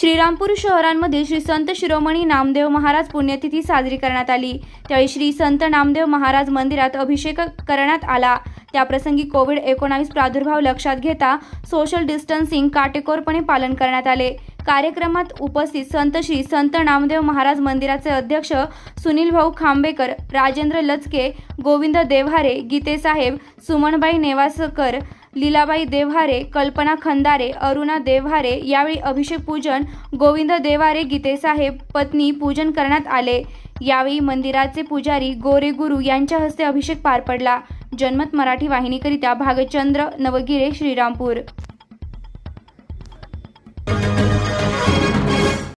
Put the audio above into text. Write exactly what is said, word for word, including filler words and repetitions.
श्रीरामपूर शहरांमध्ये श्री संत शिरोमणी नामदेव महाराज पुण्यतिथी साजरी करण्यात आली। त्यावेळी श्री संत नामदेव महाराज मंदिरात अभिषेक करण्यात आला। त्याप्रसंगी कोविड एकोणीस प्रादुर्भाव लक्षात घेता सोशल डिस्टन्सिंग काटेकोरपणे पालन करण्यात आले। कार्यक्रमात उपस्थित संत श्री संत नामदेव महाराज मंदिराचे अध्यक्ष सुनील भाऊ खांबेकर, राजेंद्र लचके, गोविंद देवहारे, गीते साहेब, सुमनबाई नेवासकर, लीलाबाई देवहारे, कल्पना खंदारे, अरुणा देवहारे यावेळी अभिषेक पूजन, गोविंद देवहारे, गीते साहेब पत्नी पूजन करण्यात आले। यावेळी मंदिराचे पुजारी गोरे गुरु यांच्या हस्ते अभिषेक पार पडला। जनमत मराठी वाहिनीकरिता भागचंद्र नवगिरे, श्रीरामपूर।